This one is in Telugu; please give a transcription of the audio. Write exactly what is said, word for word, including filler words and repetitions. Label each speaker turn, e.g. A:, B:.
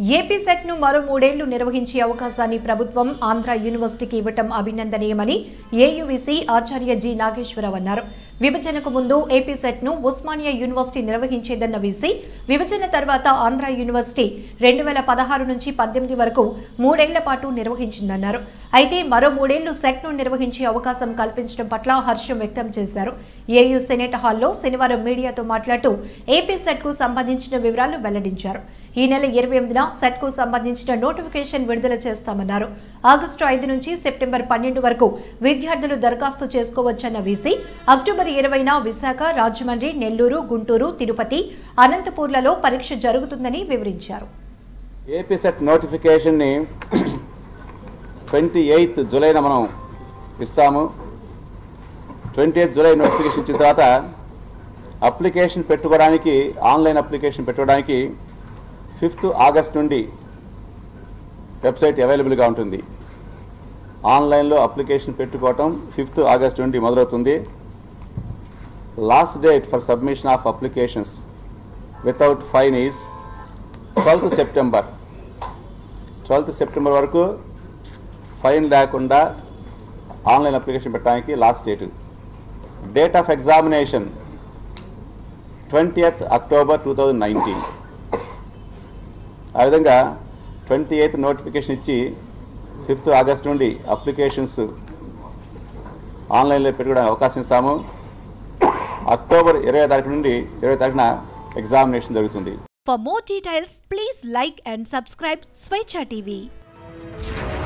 A: ఏపీ సెట్ ను మరో మూడేళ్లు నిర్వహించే అవకాశాన్ని ప్రభుత్వం ఆంధ్ర యూనివర్సిటీకి ఇవ్వటం అభినందనీయమని ఏయూవీసీ ఆచార్య జి నాగేశ్వరరావు అన్నారు. విభజనకు ముందు ఏపీ సెట్ ను ఉస్మానియా యూనివర్సిటీ నిర్వహించేదన్న వీసీ విభజన తర్వాత ఆంధ్ర యూనివర్సిటీ రెండు వేల పదహారు నుంచి పద్దెనిమిది వరకు మూడేళ్ల పాటు నిర్వహించిందన్నారు. అయితే మరో మూడేళ్లు సెట్ ను నిర్వహించే అవకాశం కల్పించడం పట్ల హర్షం వ్యక్తం చేశారు. ఏయూ సెనేట్ హాల్లో శనివారం మీడియాతో మాట్లాడుతూ ఏపీ సెట్ కు సంబంధించిన వివరాలు వెల్లడించారు. ఈ నెల ఇరవై ఎనిమిదిన సెట్ కు సంబంధించిన నోటిఫికేషన్ విడుదల చేస్తామన్నారు. ఆగస్టు ఐదు నుంచి సెప్టెంబర్ పన్నెండు వరకు విద్యార్థులు దరఖాస్తు చేసుకోవచ్చన్న వీసీ అక్టోబర్ ఇరవైన విశాఖ, రాజమండ్రి, నెల్లూరు, గుంటూరు, తిరుపతి, అనంతపూర్లలో పరీక్ష జరుగుతుందని వివరించారు.
B: ఏపీ సెట్ నోటిఫికేషన్ ని ట్వంటీ ఎయిత్ జూలైన మనం ఇస్తాము. ట్వంటీ ఎయిత్ జూలై నోటిఫికేషన్ ఇచ్చిన తర్వాత అప్లికేషన్ పెట్టుకోవడానికి ఆన్లైన్ అప్లికేషన్ పెట్టుకోవడానికి ఫిఫ్త్ ఆగస్ట్ నుండి వెబ్సైట్ అవైలబుల్గా ఉంటుంది. ఆన్లైన్లో అప్లికేషన్ పెట్టుకోవటం ఫిఫ్త్ ఆగస్ట్ నుండి మొదలవుతుంది. Last date for submission of applications without fine is twelfth September. Twelfth September వరకు ఫైన్ లేకుండా ఆన్లైన్ అప్లికేషన్ పెట్టడానికి last date. Date of examination twentieth October two thousand nineteen. ఆ విధంగా ట్వంటీ ఎయిత్ నోటిఫికేషన్ ఇచ్చి ఫిఫ్త్ ఆగస్ట్ నుండి అప్లికేషన్స్ ఆన్లైన్లో పెట్టుకోవడానికి అవకాశం ఇస్తాము. అక్టోబర్ ఇరవై తారీఖు నుండి ఇరవై తారీఖున ఎగ్జామినేషన్ జరుగుతుంది.
C: For more details, please like and subscribe Swechha T V.